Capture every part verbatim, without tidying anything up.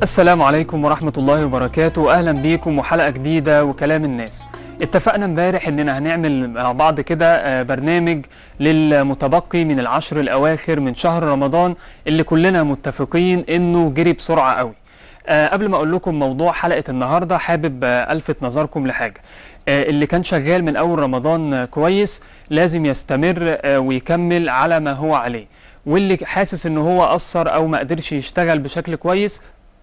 السلام عليكم ورحمة الله وبركاته. أهلا بيكم وحلقة جديدة وكلام الناس. اتفقنا امبارح اننا هنعمل مع بعض كده برنامج للمتبقي من العشر الاواخر من شهر رمضان اللي كلنا متفقين انه جري بسرعة قوي. أه قبل ما اقول لكم موضوع حلقة النهاردة حابب الفت نظركم لحاجة. أه اللي كان شغال من اول رمضان كويس لازم يستمر أه ويكمل على ما هو عليه، واللي حاسس ان هو قصر او ما قدرش يشتغل بشكل كويس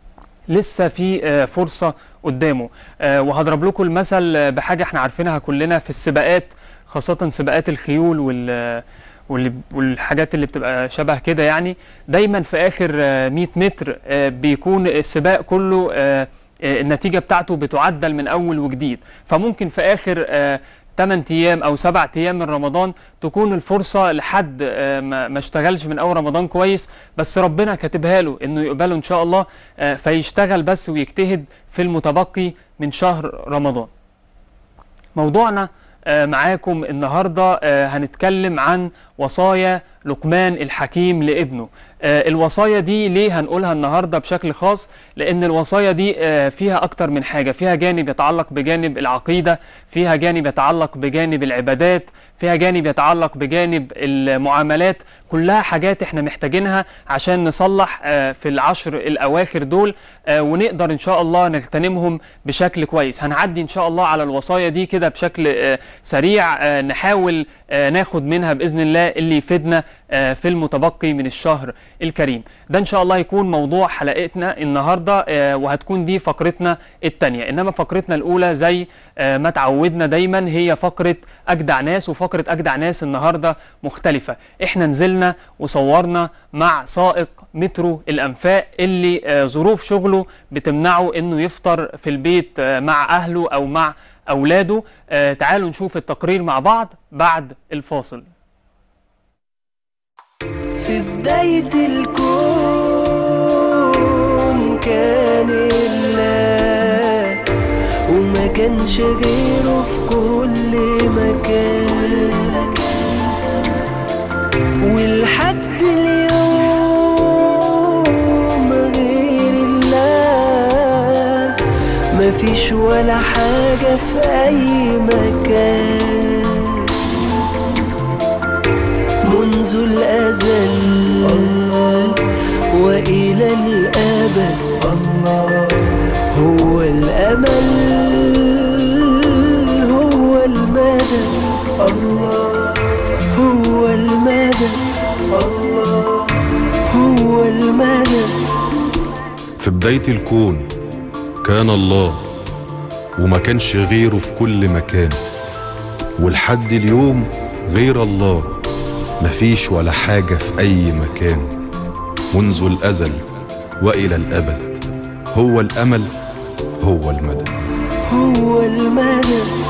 لسه في فرصة قدامه. وهضرب لكم المثل بحاجة احنا عارفينها كلنا في السباقات، خاصة سباقات الخيول وال والحاجات اللي بتبقى شبه كده. يعني دايما في اخر مية متر بيكون السباق كله النتيجة بتاعته بتعدل من اول وجديد، فممكن في اخر ثمانية ايام او سبعة ايام من رمضان تكون الفرصة لحد ما اشتغلش من اول رمضان كويس، بس ربنا كاتبها له انه يقبله ان شاء الله، فيشتغل بس ويجتهد في المتبقي من شهر رمضان. موضوعنا معاكم النهاردة هنتكلم عن وصايا لقمان الحكيم لابنه. الوصايا دي ليه هنقولها النهاردة بشكل خاص؟ لأن الوصايا دي فيها أكتر من حاجة، فيها جانب يتعلق بجانب العقيدة، فيها جانب يتعلق بجانب العبادات، فيها جانب يتعلق بجانب المعاملات، كلها حاجات احنا محتاجينها عشان نصلح في العشر الأواخر دول ونقدر إن شاء الله نغتنمهم بشكل كويس. هنعدي إن شاء الله على الوصايا دي كده بشكل سريع، نحاول ناخد منها بإذن الله اللي يفيدنا في المتبقي من الشهر الكريم ده. ان شاء الله يكون موضوع حلقتنا النهارده، وهتكون دي فقرتنا الثانيه. انما فقرتنا الاولى زي ما تعودنا دايما هي فقره اجدع ناس، وفقره اجدع ناس النهارده مختلفه. احنا نزلنا وصورنا مع سائق مترو الانفاق اللي ظروف شغله بتمنعه انه يفطر في البيت مع اهله او مع اولاده. تعالوا نشوف التقرير مع بعض بعد الفاصل. في بداية الكون كان الله، وما كانش غيره في كل مكان، ولحد اليوم غير الله مفيش ولا حاجة في أي مكان. منذ الأزل الله وإلى الأبد الله، هو الأمل هو المدد الله، هو المدد الله، هو المدد. في بداية الكون كان الله، وما كانش غيره في كل مكان، ولحد اليوم غير الله مفيش ولا حاجة في أي مكان. منذ الأزل وإلى الأبد هو الأمل هو المدد، هو المدد.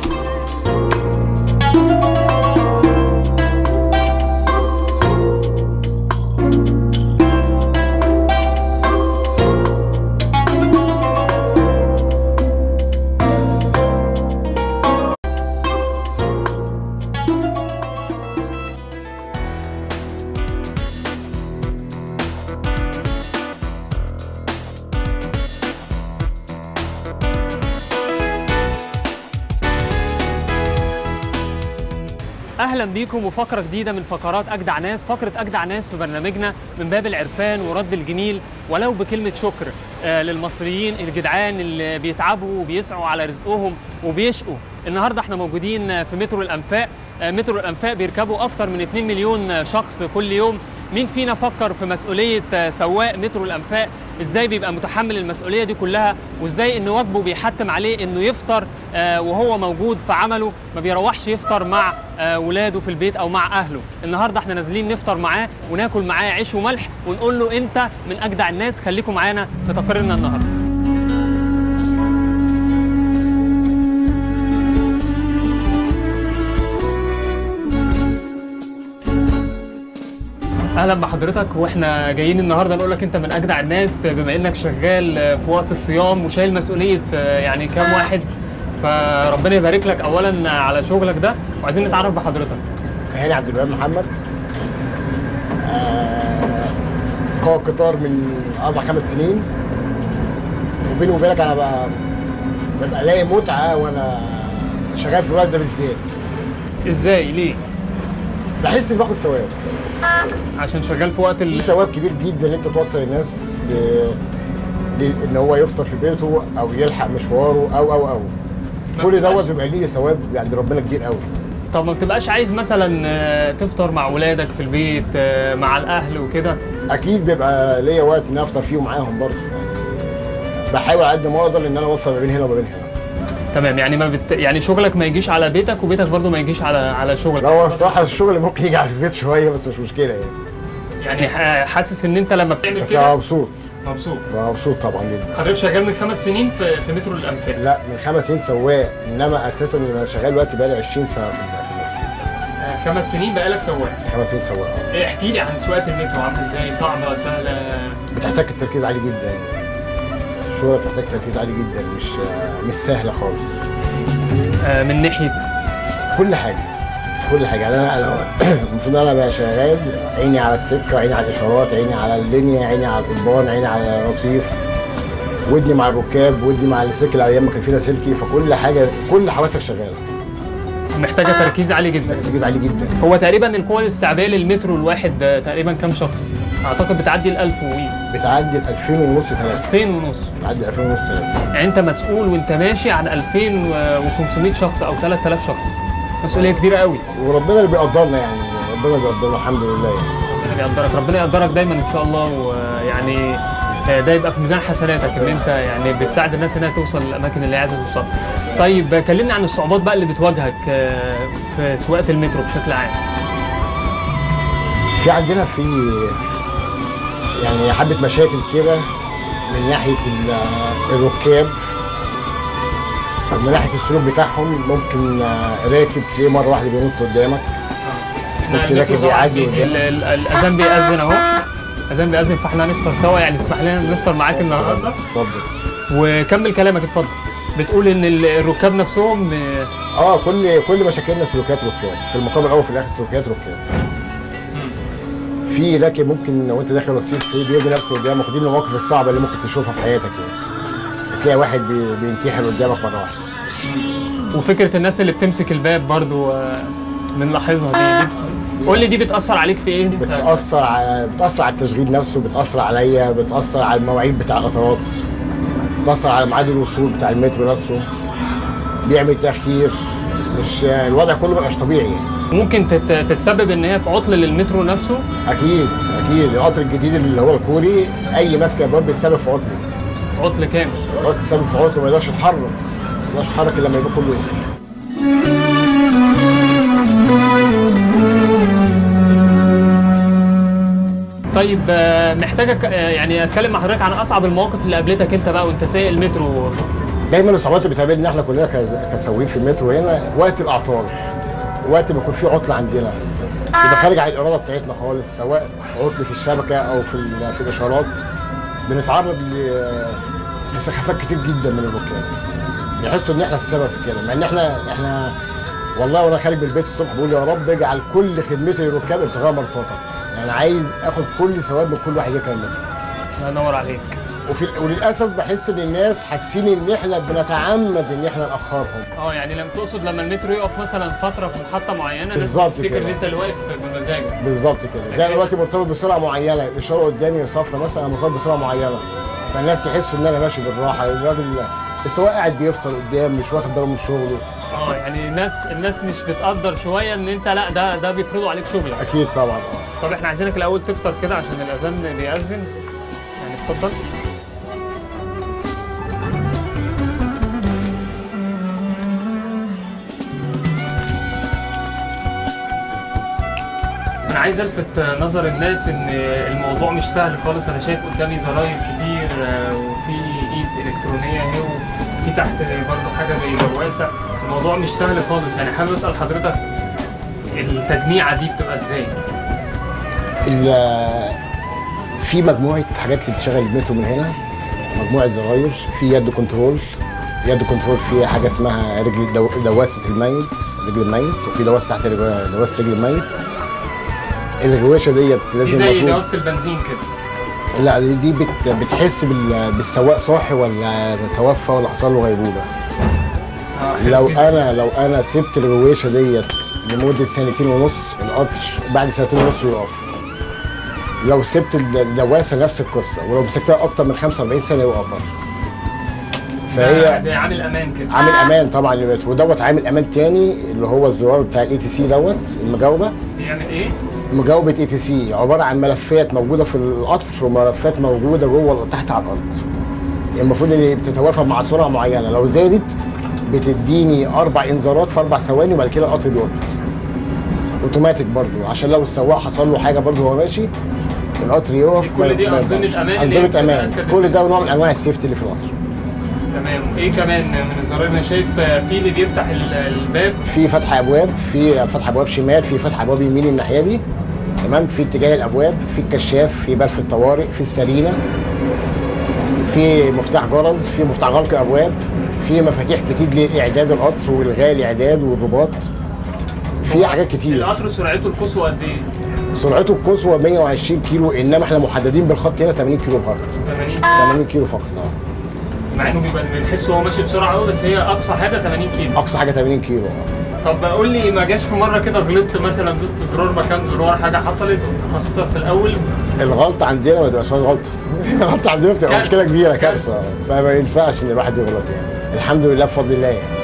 اهلا بيكم وفقره جديده من فقرات اجدع ناس. فقره اجدع ناس في برنامجنا من باب العرفان ورد الجميل ولو بكلمه شكر آه للمصريين الجدعان اللي بيتعبوا وبيسعوا على رزقهم وبيشقوا. النهارده احنا موجودين في مترو الانفاق. آه مترو الانفاق بيركبوا اكتر من اتنين مليون شخص كل يوم. مين فينا فكر في مسؤوليه آه سواق مترو الانفاق؟ ازاي بيبقى متحمل المسؤوليه دي كلها، وازاي ان واجبه بيحتم عليه انه يفطر آه وهو موجود في عمله، ما بيروحش يفطر مع آه ولاده في البيت او مع اهله. النهارده احنا نازلين نفطر معاه وناكل معاه عيش وملح ونقول له انت من اجدع الناس. خليكم معانا في تقريرنا النهارده. اهلا بحضرتك، واحنا جايين النهارده نقول لك انت من اجدع الناس بما انك شغال في وقت الصيام وشايل مسؤوليه يعني كام واحد، فربنا يبارك لك اولا على شغلك ده، وعايزين نتعرف بحضرتك. هاني عبد الوهاب محمد، قائد قطار من اربع خمس سنين، وبيني وبينك انا بقى ببقى الاقي متعه وانا شغال في الوقت ده بالذات. ازاي ليه؟ بحس اني باخد ثواب. عشان شغال في وقت في ال... ثواب كبير جدا ان انت توصل الناس ل... ل... ان هو يفطر في بيته او يلحق مشواره او او او كل دوت بيبقى ليه ثواب عند ربنا كبير قوي. طب ما بتبقاش عايز مثلا آه، تفطر مع ولادك في البيت آه، مع الاهل وكده؟ اكيد بيبقى ليا وقت ان افطر فيه معاهم برضه. بحاول على قد ما اقدر ان انا اوفر ما بين هنا وما بين هنا. تمام، يعني ما بت... يعني شغلك ما يجيش على بيتك وبيتك برضو ما يجيش على على شغلك. لا هو الصراحه الشغل ممكن يجي على البيت شويه بس مش مشكله يعني. يعني ح- حاسس ان انت لما بتعمل بس انا كده مبسوط. مبسوط. انا مبسوط طبعا جدا. حضرتك شغال من خمس سنين في, في مترو الانفاق. لا من خمس سنين سواق، انما اساسا انا شغال دلوقتي بقالي عشرين سنه في المترو. آه، خمس سنين بقالك سواق. خمس سنين سواق. إيه، احكي لي عن سواقه المترو، عامله ازاي؟ صعبه سهله؟ بتحتاج التركيز عالي جدا. الشغل بتحتاج تركيز عالي جدا، مش مش سهله خالص. آه، من ناحيه كل حاجه كل حاجه يعني انا انا المفروض انا بقى شغال عيني على السكه، عيني على الاشارات، عيني على اللينيا، عيني على القضبان، عيني على الرصيف، ودني مع الركاب، ودني مع السلك ايام ما كان فينا سلكي، فكل حاجه كل حواسك شغاله. محتاجه تركيز عالي جدا. تركيز عالي جدا. هو تقريبا القوه الاستيعابيه للمترو الواحد آه، تقريبا كام شخص؟ اعتقد بتعدي ال ألف وي بتعدي ال ألفين ونص ثلاثة. ألفين ونص. بتعدي ألفين ونص ثلاثة. يعني انت مسؤول وانت ماشي عن ألفين وخمسمائة شخص او ثلاثة آلاف شخص. مسؤوليه كبيره قوي. وربنا اللي بيقدرنا يعني، ربنا اللي بيقدرنا الحمد لله يعني. ربنا يقدرك، ربنا يقدرك دايما ان شاء الله، ويعني ده يبقى في ميزان حسناتك ان انت يعني بتساعد الناس انها توصل للاماكن اللي هي عايزه توصل. طيب كلمني عن الصعوبات بقى اللي بتواجهك آه، في سواقه المترو بشكل عام. في عندنا في يعني حبه مشاكل كده من ناحيه ال- الركاب، ومن ناحيه السلوك بتاعهم. ممكن آه، راكب تلاقيه مره واحده بينط قدامك، ممكن راكب يعدي قدامك. ال- ال- الاذان بيأذن اهو، الاذان بيأذن، فاحنا هنفطر سوا، يعني اسمح لنا نفطر معاك النهارده. اتفضل. وكمل كلامك اتفضل. بتقول ان ال- الركاب نفسهم آه، اه كل كل مشاكلنا سلوكيات ركاب، في المقام الاول وفي الاخر سلوكيات ركاب. في راكب ممكن لو انت داخل رصيف تلاقيه بيجي نفسه قدامك، ودي من المواقف الصعبه اللي ممكن تشوفها في حياتك يعني. تلاقي واحد بي- بينتحر قدامك مره واحده. وفكره الناس اللي بتمسك الباب برضو آه، بنلاحظها دي, دي قول لي دي بتأثر عليك في ايه؟ انت بتاثر على بتاثر على التشغيل نفسه، بتاثر عليا، بتاثر على المواعيد بتاع القطارات، بتاثر على ميعاد الوصول بتاع المترو نفسه، بيعمل تاخير. مش الوضع كله مبقاش طبيعي يعني. ممكن تت- تتسبب ان هي في عطل للمترو نفسه. اكيد اكيد القطر الجديد اللي هو الكوري اي ماسكه باب بيتسبب في عطل. عطل كامل. القطر بيتسبب في عطل، ما يقدرش يتحرك ما يقدرش يتحرك الا لما يبقى كله يقفل. طيب آه، محتاجك آه، يعني اتكلم مع حضرتك عن اصعب المواقف اللي قابلتك انت بقى وانت سايق المترو. دايما الصعوبات اللي بتقابلنا احنا كلنا كز- كسواقين في المترو هنا وقت الاعطال، وقت ما يكون في عطل عندنا يبقى خارج عن الاراده بتاعتنا خالص، سواء عطل في الشبكه او في ال- في الاشارات. بنتعرض ل- لسخافات كتير جدا من الركاب، بيحسوا ان احنا السبب في كده، مع ان احنا احنا والله وانا خارج من البيت الصبح بقول يا رب اجعل كل خدمتي للركاب ابتغاء مرضاتك. يعني عايز اخد كل ثواب من كل واحد يركب المترو. الله ينور عليك. وفي وللاسف بحس ان الناس حاسين ان احنا بنتعمد ان احنا ناخرهم. اه يعني لما تقصد لما المترو يقف مثلا فتره في محطه معينه الناس بالظبط تفتكر كده. ان انت اللي واقف بمزاجك. بالظبط كده، زي دلوقتي مرتبط بسرعه معينه، الاشاره قدامي صفرا مثلا انا مرتبط بسرعه معينه، فالناس يحسوا ان انا ماشي بالراحه، الراجل السواق قاعد بيفطر قدام مش واخد باله من شغله. اه يعني الناس الناس مش بتقدر شويه ان انت لا ده ده بيفرضوا عليك شغلك. اكيد طبعا. اه طب احنا عايزينك الاول تفطر كده عشان الاذان بيأذن، يعني اتفضل. انا عايز الفت نظر الناس ان الموضوع مش سهل خالص. انا شايف قدامي زراير كتير آه، وفي ايد الكترونيه اهي، وفي تحت برضه حاجه زي برواسه. الموضوع مش سهل خالص، يعني حابب اسال حضرتك التجميعه دي بتبقى ازاي؟ ال- في مجموعه حاجات اللي بتشغل المترو من هنا، مجموعه زراير، في يد كنترول، يد كنترول فيها حاجه اسمها رجل دو... دواسه الميت، رجل الميت، وفي دواسه تحت رجل- دواسه رجل الميت. الغويشه ديت دي لازم زي المفروض- دواسه البنزين كده. لا دي دي بت بتحس بال- بالسواق صاحي ولا توفى ولا حصل له غيبوبه. لو انا لو انا سبت الغويشه ديت لمده سنتين ونص القطر بعد سنتين ونص يقف. لو سبت الدواسه نفس القصه، ولو مسكتها اكتر من خمسة وأربعين سنه يقف برضه. فهي زي عامل امان كده. عامل امان طبعا اللي بت- ودوت عامل امان تاني اللي هو الزرار بتاع الاي تي سي دوت المجاوبه. بيعمل ايه؟ مجاوبه اي تي سي عباره عن ملفات موجوده في القطر وملفات موجوده جوه تحت على الارض. المفروض ان بتتوافق مع سرعه معينه، لو زادت بتديني اربع انذارات في اربع ثواني وبعد كده القطر بيقف. اوتوماتيك برضو عشان لو السواق حصل له حاجه برضو وهو ماشي القطر يقف. كل دي ما- ما أنظمة ينفعش. أمان اللي هي انظمه امان، بتتأكد كل إن- ده نوع من انواع السيفتي اللي في القطر. تمام. ايه كمان من الزراير؟ انا شايف في اللي بيفتح ال- الباب. في فتح ابواب، في فتح ابواب شمال، في فتح ابواب يمين الناحيه دي تمام، في اتجاه الابواب، في الكشاف، في باب في الطوارئ، في السرينه، في مفتاح جرس، في مفتاح غلق ابواب، في مفاتيح كتير لاعداد القطر والغاء الاعداد والرباط، في حاجات كتير. القطر سرعته القصوى قد ايه؟ سرعته القصوى مية وعشرين كيلو، انما احنا محددين بالخط هنا ثمانين كيلو فقط. ثمانين. ثمانين كيلو فقط اه. مع انه بيبقى بنحس هو ماشي بسرعه قوي، بس هي اقصى حاجه ثمانين كيلو. اقصى حاجه ثمانين كيلو اه. طب قول لي، ما جاش في مره كده غلطت مثلا دوست زرار مكان زرار، حاجه حصلت خاصه في الاول؟ الغلطه عندنا ما تبقاش غلطه. الغلطه عندنا بتبقى كارثة. مشكله كبيره، كارثه، فما ينفعش ان الواحد يغلط يعني. الحمد لله بفضل الله يعني.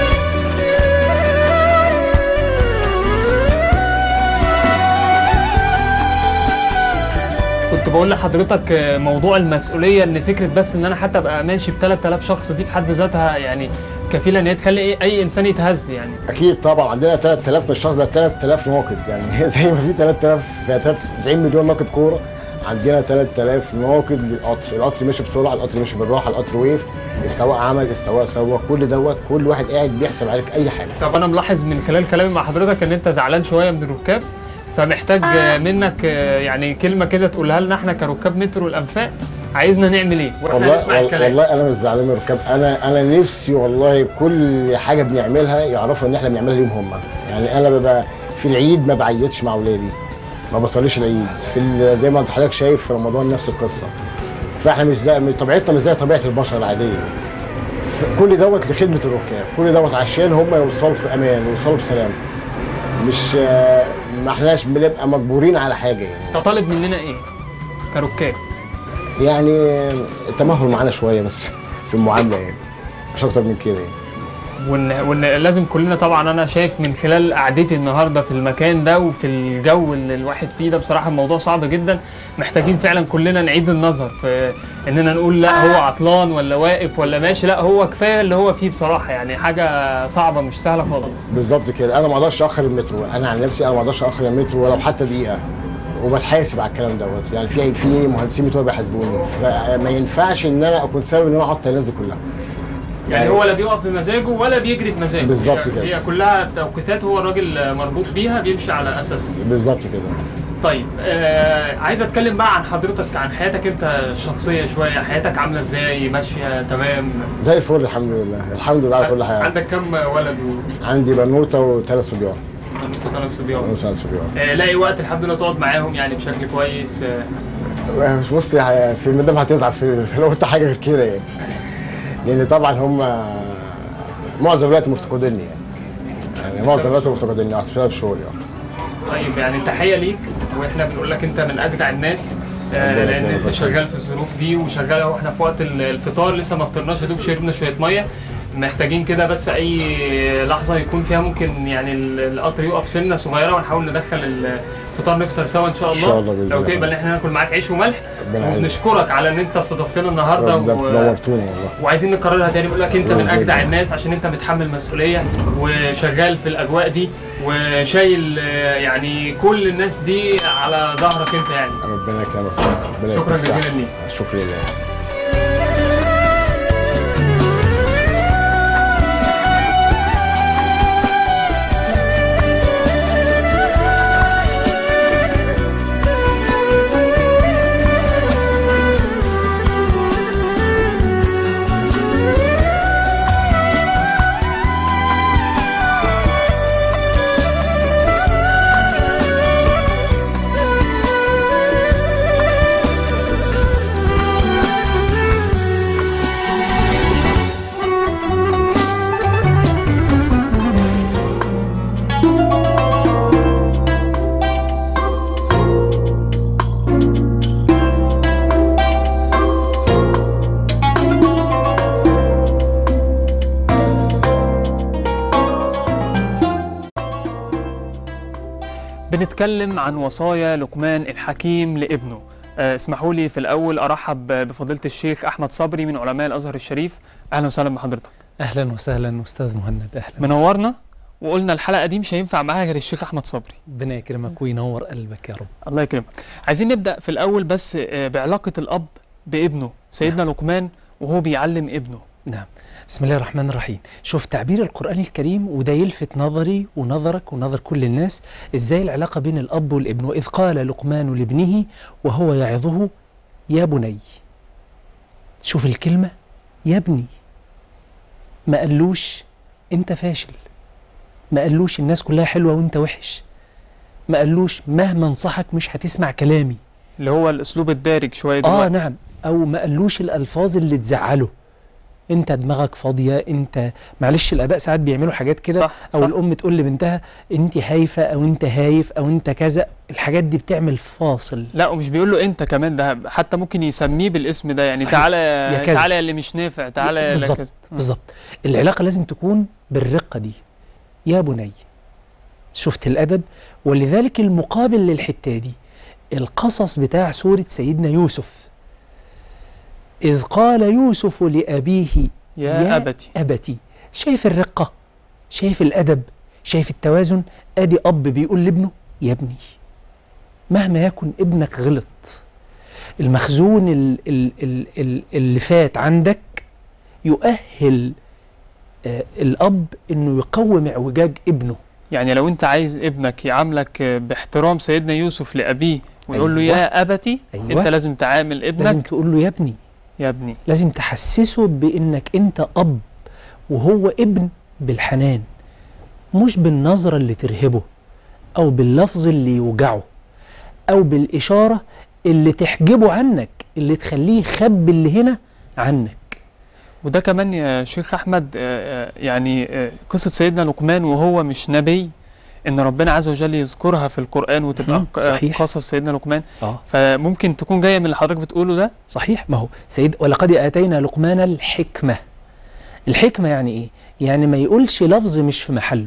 كنت بقول لحضرتك موضوع المسؤوليه، ان فكره بس ان انا حتى ابقى ماشي ب ثلاثة آلاف شخص دي في حد ذاتها يعني كفيله ان هي تخلي ايه اي انسان يتهز يعني. اكيد طبعا عندنا ثلاثة آلاف من الشخص ده ثلاثة آلاف ناقد يعني. زي ما في ثلاثة آلاف ثلاثة وتسعين مليون ناقد كوره، عندنا ثلاثة آلاف ناقد للقطر. القطر مشي بسرعه، القطر مشي بالراحه، القطر وقف، السواق عمل، السواق سوى، كل دوت كل واحد قاعد بيحسب عليك اي حاجه. طب انا ملاحظ من خلال كلامي مع حضرتك ان انت زعلان شويه من الركاب، فمحتاج منك يعني كلمه كده تقولها لنا احنا كركاب مترو الانفاق، عايزنا نعمل ايه واحنا والله نسمع الكلام. والله انا مش زعلان من الركاب، انا انا نفسي والله كل حاجه بنعملها يعرفوا ان احنا بنعملها ليهم هم. يعني انا ببقى في العيد ما بعيدش مع اولادي، ما بصليش العيد، في ال- زي ما انت حضرتك شايف في رمضان نفس القصه. فاحنا مش زي مش- طبيعتنا مش زي طبيعه البشر العاديه. ف- كل دوت لخدمه الركاب، كل دوت عشان هم يوصلوا في امان ويوصلوا بسلام. مش آه، ما احناش بنبقى مجبورين على حاجه يعني. انت طالب مننا ايه كركاب؟ يعني التمهل معانا شويه بس في المعامله يعني، مش اكتر من كده يعني. وان وان لازم كلنا طبعا، انا شايف من خلال قعدتي النهارده في المكان ده وفي الجو اللي الواحد فيه ده، بصراحه الموضوع صعب جدا، محتاجين فعلا كلنا نعيد النظر في اننا نقول لا هو عطلان ولا واقف ولا ماشي، لا هو كفايه اللي هو فيه بصراحه، يعني حاجه صعبه مش سهله خالص. بالظبط كده، انا ما اقدرش اخر المترو، انا عن نفسي انا ما اقدرش اخر المترو ولو حتى دقيقه، وبتحاسب على الكلام دوت يعني. في في مهندسين مترو بيحاسبوني، فما ينفعش ان انا اكون سبب ان انا اعطل الناس دي كلها. يعني هو لا بيقف بمزاجه ولا بيجري بمزاجه. بالظبط هي- كده. هي كلها توقيتات هو الراجل مربوط بيها بيمشي على اساسها. بالظبط كده. طيب آه عايز اتكلم بقى عن حضرتك، عن حياتك انت الشخصيه شويه، حياتك عامله ازاي؟ ماشيه تمام؟ زي الفل الحمد لله، الحمد لله على كل حاجه. عندك كم ولد و عندي بنوته وثلاث صبيان. ثلاث صبيان؟ بنوته وثلاث صبيان. آه لاقي وقت الحمد لله تقعد معاهم يعني بشكل كويس؟ آه مش بص يا- في المدام هتزعل في لو قلت حاجه غير كده يعني. لان طبعا هم معظم الوقت مفتقديني يعني. يعني معظم الوقت مفتقديني عشان بسبب شغلي يعني. طيب يعني تحيه ليك، واحنا بنقول لك انت من اجدع الناس، آه ربنا لان يكرمك انت يا شغال في الظروف دي وشغال اهو. احنا في وقت الفطار لسه ما فطرناش، يا دوب شربنا شويه ميه، محتاجين كده بس اي لحظه يكون فيها ممكن يعني القطر يقف سنه صغيره ونحاول ندخل الفطار نفطر سوا ان شاء الله. إن شاء الله بإذن لو الله. تقبل ان احنا ناكل معاك عيش وملح. ربنا يعزك. وبنشكرك على ان انت استضفتنا النهارده ربنا و... نورتوني والله. وعايزين نكررها تاني، بقول لك انت من بإذن اجدع الله. الناس عشان انت متحمل مسؤوليه وشغال في الاجواء دي وشايل آه، يعني كل الناس دي على ظهرك انت يعني. ربنا يكرمك. ربنا شكراً يكرمك. جزيلاً ليك. شكرا لله. بنتكلم عن وصايا لقمان الحكيم لابنه. آه، اسمحوا لي في الأول أرحب بفضيلة الشيخ أحمد صبري من علماء الأزهر الشريف. أهلا وسهلا بحضرتك. اهلا وسهلا استاذ مهند، اهلا. منورنا، وقلنا الحلقة دي مش هينفع معاها غير الشيخ أحمد صبري. ربنا يكرمك وينور قلبك يا رب. الله يكرمك. عايزين نبدأ في الأول بس آه، بعلاقة الأب بابنه سيدنا لقمان وهو بيعلم ابنه. نعم. بسم الله الرحمن الرحيم. شوف تعبير القرآن الكريم، وده يلفت نظري ونظرك ونظر كل الناس، ازاي العلاقة بين الأب والابن. وإذ قال لقمان لابنه وهو يعظه يا بني. شوف الكلمة يا ابني، ما قالوش انت فاشل، ما قالوش الناس كلها حلوة وانت وحش، ما قالوش مهما انصحك مش هتسمع كلامي، اللي هو الأسلوب الدارج شوية اه دلوقتي. نعم. او ما قالوش الألفاظ اللي تزعله، انت دماغك فاضية، انت معلش الآباء ساعات بيعملوا حاجات كده، صح، او صح. الأم تقول لبنتها انت هايفة او انت هايف او انت كذا. الحاجات دي بتعمل فاصل. لا، ومش بيقول له انت كمان، ده حتى ممكن يسميه بالاسم ده، يعني صحيح. تعالى يا كذا. تعالى اللي مش نافع، تعالى يا بالظبط كذا. بالظبط. العلاقة لازم تكون بالرقة دي، يا بني. شفت الأدب؟ ولذلك المقابل للحتة دي القصص بتاع سورة سيدنا يوسف. إذ قال يوسف لأبيه يا, يا أبتي. أبتي. شايف الرقة؟ شايف الأدب؟ شايف التوازن؟ أدي أب بيقول لابنه يا ابني. مهما يكن ابنك غلط، المخزون ال- ال- ال- ال- اللي فات عندك يؤهل آه، الأب إنه يقوم اعوجاج ابنه. يعني لو انت عايز ابنك يعاملك باحترام سيدنا يوسف لأبيه ويقول له أيوة. يا أبتي، أيوة. انت لازم تعامل ابنك لازم تقول له يا ابني، يا ابني. لازم تحسسه بإنك أنت أب وهو ابن بالحنان، مش بالنظرة اللي ترهبه، أو باللفظ اللي يوجعه، أو بالإشارة اللي تحجبه عنك، اللي تخليه يخبي اللي هنا عنك. وده كمان يا شيخ أحمد آه، آه، يعني آه، قصة سيدنا لقمان وهو مش نبي، ان ربنا عز وجل يذكرها في القرآن وتبقى مم، ق- صحيح. قصص سيدنا لقمان، آه فممكن تكون جاية من اللي حضرتك بتقوله ده. صحيح. ما هو سيد ولقد آتينا لقمان الحكمة. الحكمة يعني إيه؟ يعني ما يقولش لفظ مش في محله.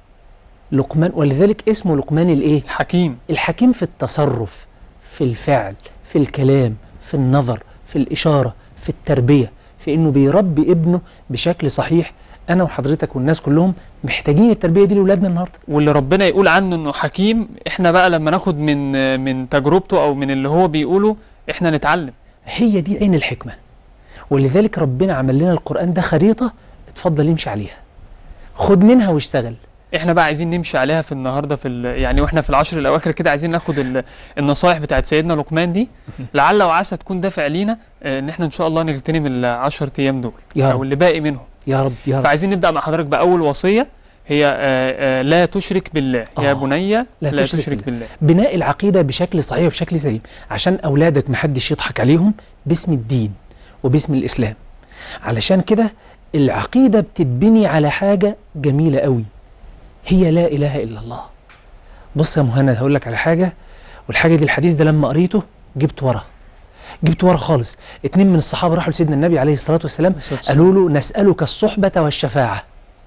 لقمان، ولذلك اسمه لقمان الإيه؟ الحكيم. الحكيم في التصرف، في الفعل، في الكلام، في النظر، في الإشارة، في التربية، في إنه بيربي ابنه بشكل صحيح. أنا وحضرتك والناس كلهم محتاجين التربية دي لأولادنا النهاردة. واللي ربنا يقول عنه انه حكيم، احنا بقى لما ناخد من من تجربته او من اللي هو بيقوله احنا نتعلم. هي دي عين الحكمة. ولذلك ربنا عمل لنا القرآن ده خريطة، اتفضل امشي عليها، خد منها واشتغل. احنا بقى عايزين نمشي عليها في النهارده في ال- يعني واحنا في العشر الاواخر كده، عايزين ناخد ال- النصائح بتاعت سيدنا لقمان دي، لعل وعسى تكون دافع لينا آه، ان احنا ان شاء الله نغتنم العشر ايام دول يا او رب. اللي باقي منهم. يا رب يا رب. فعايزين نبدا مع حضرتك باول وصيه، هي آه، آه، لا تشرك بالله. يا آه. بني لا, لا تشرك, تشرك بالله. بناء العقيدة بشكل صحيح وبشكل سليم، عشان أولادك محدش يضحك عليهم باسم الدين وباسم الإسلام. علشان كده العقيدة بتتبني على حاجة جميلة قوي، هي لا إله إلا الله. بص يا مهند، هقول لك على حاجة، والحاجة دي الحديث ده لما قريته جبت ورا، جبت ورا خالص. اتنين من الصحابة راحوا لسيدنا النبي عليه الصلاة والسلام، قالوا له نسألك الصحبة والشفاعة.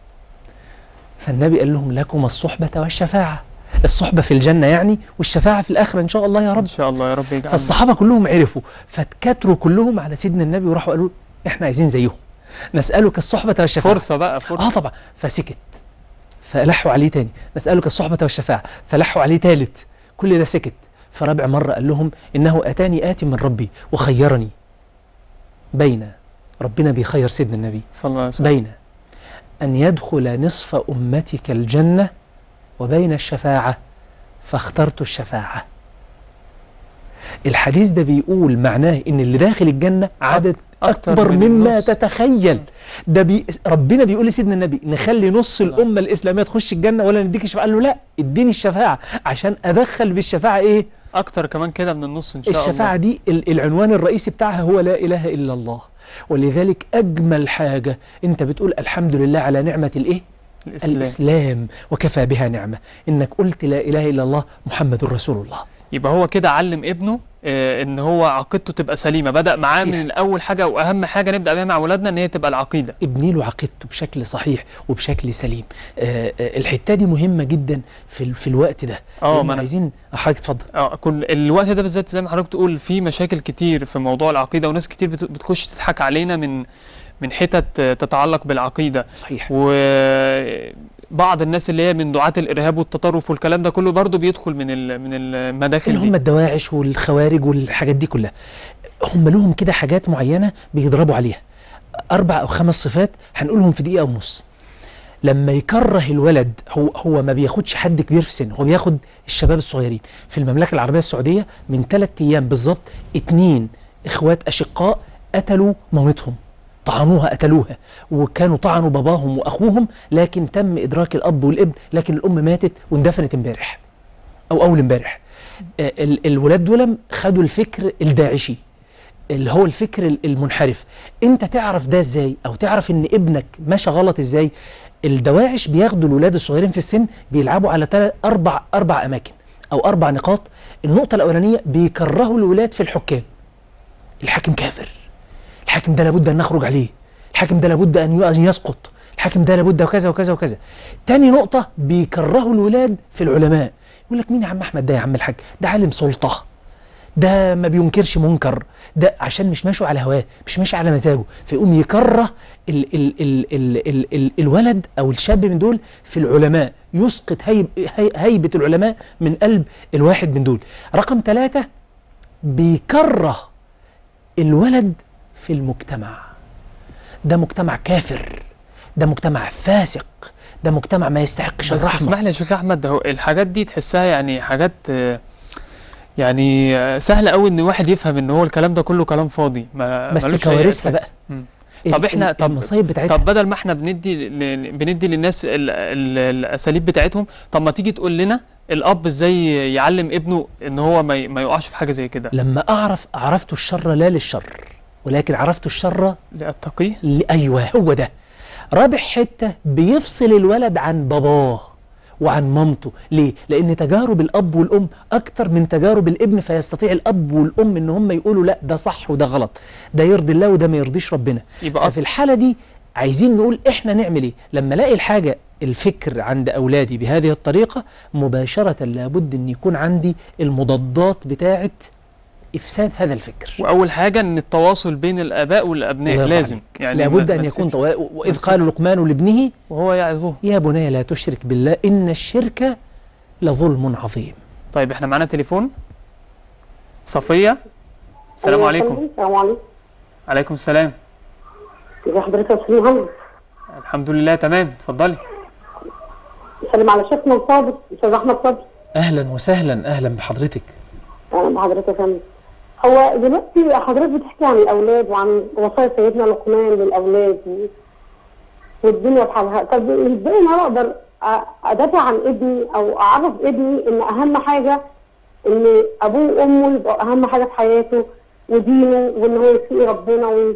فالنبي قال لهم لكم الصحبة والشفاعة. الصحبة في الجنة يعني، والشفاعة في الآخرة إن شاء الله يا رب. ان شاء الله يا رب يجعلنا. فالصحابة كلهم عرفوا، فاتكاتروا كلهم على سيدنا النبي وراحوا قالوا احنا عايزين زيهم، نسألك الصحبة والشفاعة. فرصه بقى، فرصه. اه طبعا. فسكت، فلحوا عليه تاني نسألك الصحبة والشفاعة، فلحوا عليه تالت، كل ده سكت. فرابع مرة قال لهم إنه أتاني آت من ربي وخيرني بين، ربنا بيخير سيدنا النبي، صلى الله عليه وسلم. بين أن يدخل نصف أمتك الجنة وبين الشفاعة، فاخترت الشفاعة. الحديث ده بيقول معناه ان اللي داخل الجنة عدد أكتر اكبر من مما النص. تتخيل. ده بي ربنا بيقول لسيدنا النبي نخلي نص الامة الاسلامية تخش الجنة ولا نديك الشفاعة؟ قال له لا، اديني الشفاعة عشان ادخل بالشفاعة ايه؟ اكتر كمان كده من النص ان شاء الله. الشفاعة دي ال- العنوان الرئيسي بتاعها هو لا اله الا الله. ولذلك اجمل حاجة انت بتقول الحمد لله على نعمة الايه؟ الاسلام. الاسلام، وكفى بها نعمة انك قلت لا اله الا الله محمد رسول الله. يبقى هو كده علم ابنه آه، ان هو عقيدته تبقى سليمه، بدا معاه صحيح. من اول حاجه واهم حاجه نبدا بيها مع اولادنا ان هي تبقى العقيده. ابني له عقيدته بشكل صحيح وبشكل سليم. آه، آه، الحته دي مهمه جدا في ال- في الوقت ده. اه لأن ما أنا- عايزين حضرتك اتفضل. اه كل الوقت ده بالذات زي ما حضرتك تقول في مشاكل كتير في موضوع العقيده، وناس كتير بت- بتخش تضحك علينا من من حتت آه، تتعلق بالعقيده. صحيح. وبعض الناس اللي هي من دعاة الارهاب والتطرف والكلام ده كله برضه بيدخل من ال- من المداخل اللي دي. هم الدواعش والخوارج والحاجات دي كلها، هم لهم كده حاجات معينه بيضربوا عليها. اربع او خمس صفات هنقولهم في دقيقه ونص. لما يكره الولد، هو هو ما بياخدش حد كبير في سن، هو بياخد الشباب الصغيرين. في المملكه العربيه السعوديه من ثلاث ايام بالظبط اتنين اخوات اشقاء قتلوا مامتهم، طعنوها قتلوها، وكانوا طعنوا باباهم واخوهم، لكن تم ادراك الاب والابن، لكن الام ماتت واندفنت امبارح او اول امبارح. آه، ال- الولاد دول خدوا الفكر الداعشي اللي هو الفكر ال- المنحرف. انت تعرف ده ازاي، او تعرف ان ابنك ماشي غلط ازاي؟ الدواعش بياخدوا الولاد الصغيرين في السن بيلعبوا على تلات اربع اربع اماكن او اربع نقاط. النقطه الاولانيه بيكرهوا الولاد في الحكام. الحاكم كافر، الحاكم ده لابد ان نخرج عليه، الحاكم ده لابد ان ي- أن يسقط، الحاكم ده لابد وكذا وكذا وكذا. تاني نقطه بيكرهوا الولاد في العلماء. يقول لك مين يا عم احمد ده يا عم الحاج؟ ده عالم سلطه، ده ما بينكرش منكر، ده عشان مش ماشي على هواه، مش ماشي على مزاجه، فيقوم يكره ال ال ال ال ال ال الولد او الشاب من دول في العلماء، يسقط هيب هي هيبة العلماء من قلب الواحد من دول. رقم ثلاثة بيكره الولد في المجتمع. ده مجتمع كافر، ده مجتمع فاسق، ده مجتمع ما يستحقش بس الرحمة. اسمح لي يا شيخ احمد، ده هو الحاجات دي تحسها يعني حاجات آه، يعني آه، سهله قوي ان واحد يفهم ان هو الكلام ده كله كلام فاضي ما بس ملوش أي كوارثها أساس. بقى. مم. ال- طب احنا ال- طب المصايب بتاعتها. طب بدل ما احنا بندي ل- بندي للناس ال ال الاساليب بتاعتهم، طب ما تيجي تقول لنا الاب ازاي يعلم ابنه ان هو ما ي- ما يقعش في حاجه زي كده؟ لما اعرف عرفت الشر لا للشر، ولكن عرفت الشر لاتقيه. ل- ايوه هو ده. رابع حته بيفصل الولد عن باباه وعن مامته. ليه؟ لان تجارب الاب والام اكتر من تجارب الابن، فيستطيع الاب والام ان هم يقولوا لا ده صح وده غلط، ده يرضي الله وده ما يرضيش ربنا. يبقى ففي الحاله دي عايزين نقول احنا نعمل ايه لما الاقي الحاجه الفكر عند اولادي بهذه الطريقه؟ مباشره لابد ان يكون عندي المضادات بتاعه افساد هذا الفكر. واول حاجه ان التواصل بين الاباء والابناء الله يرضى لازم، عليك. يعني لابد ما- ان ما يكون تسيبش- طو... واذ ما قال لقمان لابنه وهو يعظه. يا بني لا تشرك بالله إن الشرك لظلم عظيم. طيب احنا معانا تليفون. صفيه، السلام أيوة عليكم. فندم. السلام عليكم. عليكم السلام. ازي حضرتك يا استاذ محمد؟ الحمد لله تمام، اتفضلي. سلام على شيخنا الصادق استاذ احمد صبري. أهلا وسهلا، أهلا بحضرتك. اهلا بحضرتك يا فندم. هو دلوقتي حضرتك بتحكي عن الاولاد وعن وصايا سيدنا لقمان للاولاد و- والدنيا بحالها. طب ازاي انا اقدر أ- ادافع عن ابني او اعرف ابني ان اهم حاجه ان ابوه وامه يبقوا اهم حاجه في حياته ودينه، وان هو يتقي ربنا و-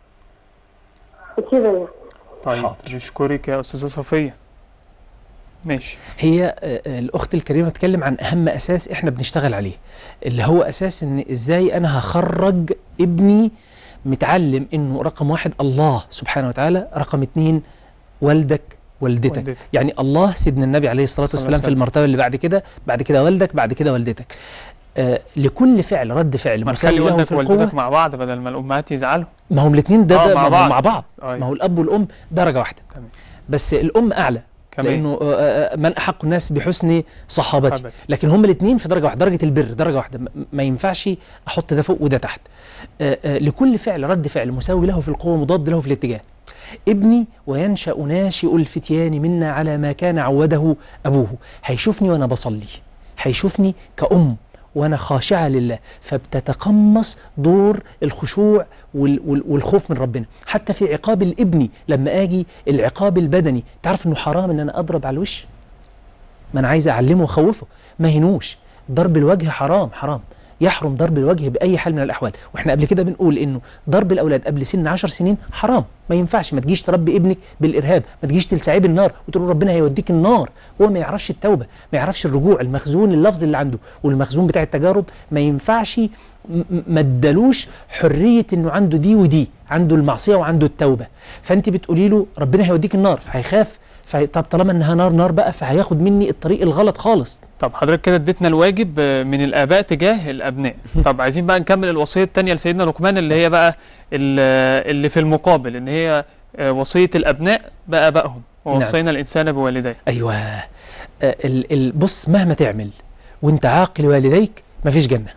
وكده يعني. طيب حاضر. نشكرك يا استاذه صفيه. ماشي. هي آه، آه، الأخت الكريمة بتتكلم عن أهم أساس إحنا بنشتغل عليه، اللي هو أساس إن إزاي أنا هخرج ابني متعلم إنه رقم واحد الله سبحانه وتعالى، رقم اتنين والدك والدتك. والدتك. يعني الله سيدنا النبي عليه الصلاة صلى الله والسلام في عليه وسلم. المرتبة اللي بعد كده، بعد كده والدك، بعد كده والدتك. آه لكل فعل رد فعل ما مساوي نخلي له والدك في القوة. ووالدتك مع بعض بدل ما الامهات يزعلوا. ما هم الاثنين ده, آه، ده مع ما- بعض. مع بعض. أيوة. ما هو الاب والام درجه واحده، تمام. بس الام اعلى، كمان. لانه آه، آه، من احق الناس بحسن صحابتي، صحابتي. لكن هم الاثنين في درجه واحده، درجه البر درجه واحده، م- ما ينفعش احط ده فوق وده تحت. آه، آه، لكل فعل رد فعل مساوي له في القوه مضاد له في الاتجاه. ابني وينشأ ناشئ الفتيان منا على ما كان عوده أبوه. هيشوفني وأنا بصلي، هيشوفني كأم وأنا خاشعة لله، فبتتقمص دور الخشوع وال- وال- والخوف من ربنا. حتى في عقاب الابن لما أجي العقاب البدني، تعرف أنه حرام أن أنا أضرب على الوش؟ ما أنا عايز أعلمه وأخوفه، ما هنوش. ضرب الوجه حرام حرام، يحرم ضرب الوجه بأي حال من الأحوال. وإحنا قبل كده بنقول إنه ضرب الأولاد قبل سن عشر سنين حرام، ما ينفعش. ما تجيش تربي ابنك بالإرهاب، ما تجيش تلسعيه بالنار وتقول له ربنا هيوديك النار. هو ما يعرفش التوبة، ما يعرفش الرجوع، المخزون اللفظ اللي عنده والمخزون بتاع التجارب ما ينفعش، ما ادالوش حرية إنه عنده دي ودي، عنده المعصية وعنده التوبة. فأنت بتقولي له ربنا هيوديك النار، فهيخاف. طب طالما انها نار نار بقى، فهياخد مني الطريق الغلط خالص. طب حضرتك كده اديتنا الواجب من الآباء تجاه الأبناء. طب عايزين بقى نكمل الوصية الثانية لسيدنا لقمان، اللي هي بقى اللي في المقابل، ان هي وصية الأبناء بآبائهم، ووصينا نعم. الإنسان بوالديه. أيوة. ال ال بص، مهما تعمل وانت عاقل والديك مفيش جنة.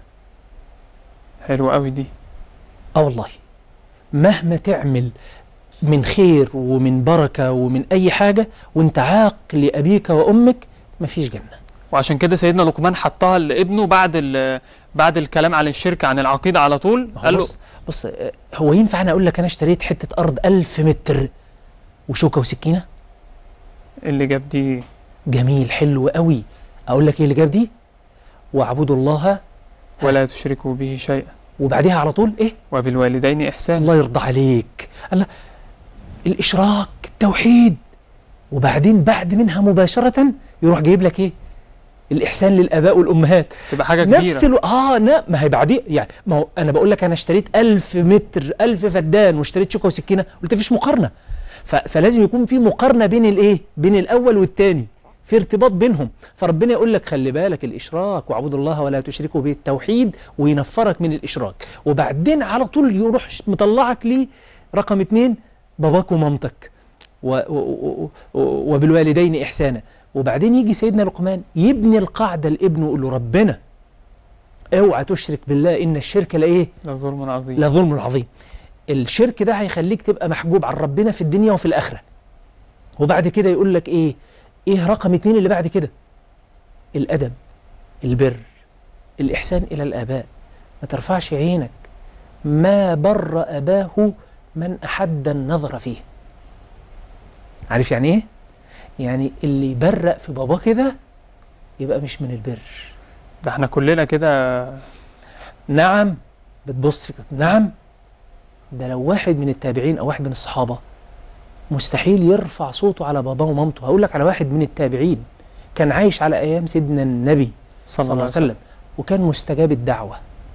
حلو قوي دي. اه والله، مهما تعمل من خير ومن بركة ومن أي حاجة وانت عاق لأبيك وأمك مفيش جنة. وعشان كده سيدنا لقمان حطها لابنه بعد بعد الكلام عن الشرك، عن العقيدة على طول. قال له بص, بص هو ينفع أنا أقول لك أنا اشتريت حتة أرض ألف متر وشوكة وسكينة؟ اللي جاب دي جميل حلو قوي. أقول لك إيه اللي جاب دي؟ واعبدوا الله ولا تشركوا به شيئا، وبعدها على طول إيه؟ وبالوالدين إحسانا. الله يرضى عليك. الله، الإشراك، التوحيد، وبعدين بعد منها مباشرة يروح جايب لك إيه؟ الإحسان للآباء والأمهات. تبقى حاجة كبيرة. نفس الو... آه لا، ما هي بعدين يعني، ما هو أنا بقول لك أنا اشتريت ألف متر، ألف فدان، واشتريت شوكة وسكينة، قلت مفيش مقارنة. ف... فلازم يكون في مقارنة بين الإيه؟ بين الأول والثاني، في ارتباط بينهم. فربنا يقول لك خلي بالك الإشراك، واعبدوا الله ولا تشركوا به، التوحيد، وينفرك من الإشراك. وبعدين على طول يروح مطلعك ليه رقم اتنين، باباك ومامتك، و... و... و... وبالوالدين إحسانا. وبعدين يجي سيدنا لقمان يبني القاعدة لابنه ويقول له ربنا اوعى تشرك بالله إن الشرك لإيه؟ لظلم عظيم. لظلم عظيم. الشرك ده هيخليك تبقى محجوب عن ربنا في الدنيا وفي الآخرة. وبعد كده يقول لك إيه؟ إيه رقم اتنين اللي بعد كده؟ الأدب، البر، الإحسان إلى الآباء. ما ترفعش عينك، ما بر أباه من أحد النظر فيه. عارف يعني إيه؟ يعني اللي يبرق في باباه كده يبقى مش من البر. ده احنا كلنا كده. نعم، بتبص في كده. نعم، ده لو واحد من التابعين أو واحد من الصحابة مستحيل يرفع صوته على باباه ومامته. هقول لك على واحد من التابعين كان عايش على أيام سيدنا النبي صلى الله عليه وسلم، وكان مستجاب الدعوة،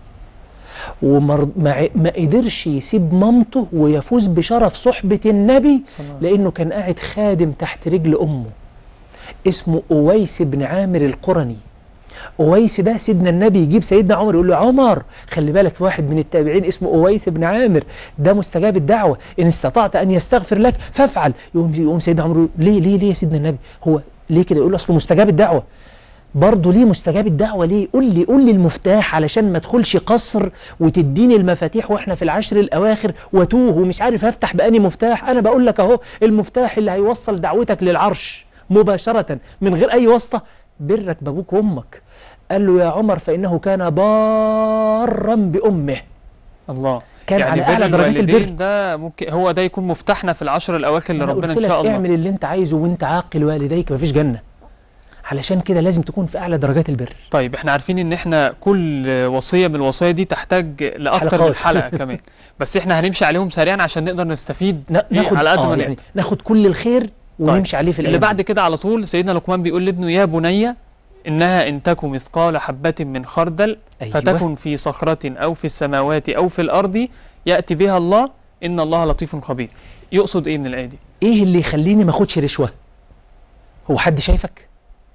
وما ما قدرش يسيب مامته ويفوز بشرف صحبة النبي، لأنه كان قاعد خادم تحت رجل أمه اسمه أويس بن عامر القرني. أويس ده سيدنا النبي يجيب سيدنا عمر يقول له عمر خلي بالك في واحد من التابعين اسمه أويس بن عامر، ده مستجاب الدعوة، إن استطعت أن يستغفر لك فافعل. يقوم, يقوم سيدنا عمر يقول ليه ليه ليه يا سيدنا النبي؟ هو ليه كده؟ يقول له أصله مستجاب الدعوة. برضه ليه مستجاب الدعوة؟ ليه؟ قول لي قول لي المفتاح علشان ما ادخلش قصر وتديني المفاتيح واحنا في العشر الأواخر وتوه ومش عارف هفتح بأني مفتاح. أنا بقول لك أهو المفتاح اللي هيوصل دعوتك للعرش مباشرة من غير أي واسطة، برك بابوك وأمك. قال له يا عمر فإنه كان بارا بأمه. الله، كان يعني على أعلى درجات البر. ده ممكن هو ده يكون مفتاحنا في العشر الأواخر لربنا إن شاء الله. اعمل اللي أنت عايزه وأنت عاقل والديك مفيش جنة. علشان كده لازم تكون في أعلى درجات البر. طيب احنا عارفين ان احنا كل وصية من الوصايا دي تحتاج لأكتر من حلقة كمان، بس احنا هنمشي عليهم سريعا عشان نقدر نستفيد ناخد على قد ما يعني ناخد كل الخير ونمشي طيب. عليه في اللي بعد كده على طول سيدنا لقمان بيقول لابنه يا بني إنها إن تك مثقال حبة من خردل أيوة. فتكن في صخرة أو في السماوات أو في الأرض يأتي بها الله إن الله لطيف خبير. يقصد إيه من الآية دي؟ إيه اللي يخليني ما أخدش رشوة؟ هو حد شايفك؟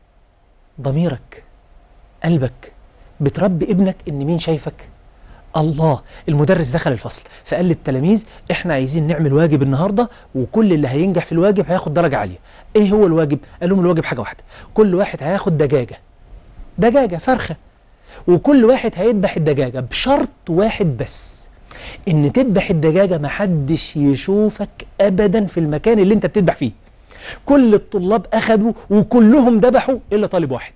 ضميرك، قلبك، بتربي ابنك إن مين شايفك؟ الله. المدرس دخل الفصل فقال للتلاميذ احنا عايزين نعمل واجب النهارده وكل اللي هينجح في الواجب هياخد درجه عاليه. ايه هو الواجب؟ قال لهم الواجب حاجه واحده، كل واحد هياخد دجاجه دجاجه فرخه، وكل واحد هيذبح الدجاجه بشرط واحد بس، ان تذبح الدجاجه ما حدش يشوفك ابدا في المكان اللي انت بتذبح فيه. كل الطلاب اخذوا وكلهم ذبحوا الا طالب واحد.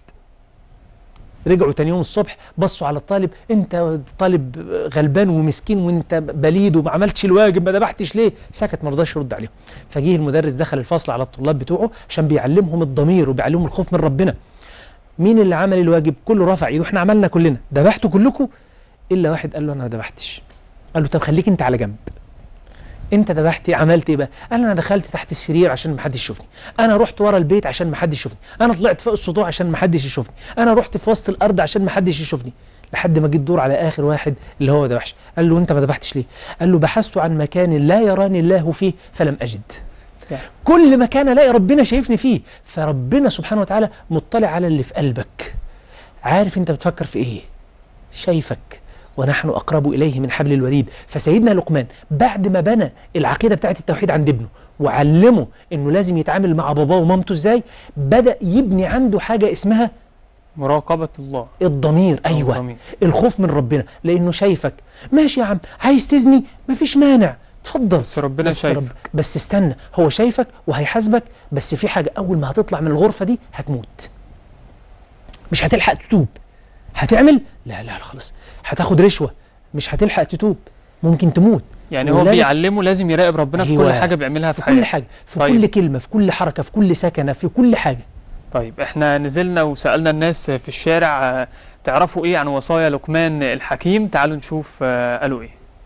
رجعوا تاني يوم الصبح بصوا على الطالب، انت طالب غلبان ومسكين وانت بليد وما عملتش الواجب، ما ذبحتش ليه؟ سكت، ما رضاش يرد عليهم. فجيه المدرس دخل الفصل على الطلاب بتوعه عشان بيعلمهم الضمير وبيعلمهم الخوف من ربنا. مين اللي عمل الواجب؟ كله رفع ايده، احنا عملنا كلنا، ذبحتوا كلكم الا واحد قال له انا ما ذبحتش. قال له طب خليك انت على جنب، انت ذبحتي عملت ايه بقى؟ قال انا دخلت تحت السرير عشان ما حدش يشوفني، انا رحت ورا البيت عشان ما حدش يشوفني، انا طلعت فوق السطوح عشان ما حدش يشوفني، انا رحت في وسط الارض عشان ما حدش يشوفني، لحد ما جيت دور على اخر واحد اللي هو ما ذبحش. قال له انت ما ذبحتش ليه؟ قال له بحثت عن مكان لا يراني الله فيه فلم اجد. كل مكان الاقي ربنا شايفني فيه، فربنا سبحانه وتعالى مطلع على اللي في قلبك، عارف انت بتفكر في ايه، شايفك، ونحن أقرب إليه من حبل الوريد. فسيدنا لقمان بعد ما بنى العقيدة بتاعت التوحيد عند ابنه وعلمه إنه لازم يتعامل مع باباه ومامته إزاي، بدأ يبني عنده حاجة اسمها مراقبة الله، الضمير. أيوة الضمير. الخوف الخوف من ربنا، لأنه شايفك. ماشي يا عم، عايز تزني مفيش مانع، اتفضل، بس ربنا بس شايفك. رب بس استنى، هو شايفك وهيحاسبك، بس في حاجة أول ما هتطلع من الغرفة دي هتموت، مش هتلحق تتوب. هتعمل لا لا لا خلاص، هتاخد رشوة مش هتلحق تتوب، ممكن تموت. يعني هو ولذلك- بيعلمه لازم يراقب ربنا في أيوة. كل حاجة بيعملها في, في حياته. كل حاجة، في طيب. كل كلمة، في كل حركة، في كل سكنة، في كل حاجة. طيب احنا نزلنا وسألنا الناس في الشارع آه، تعرفوا ايه عن وصايا لقمان الحكيم؟ تعالوا نشوف آه، قالوا ايه.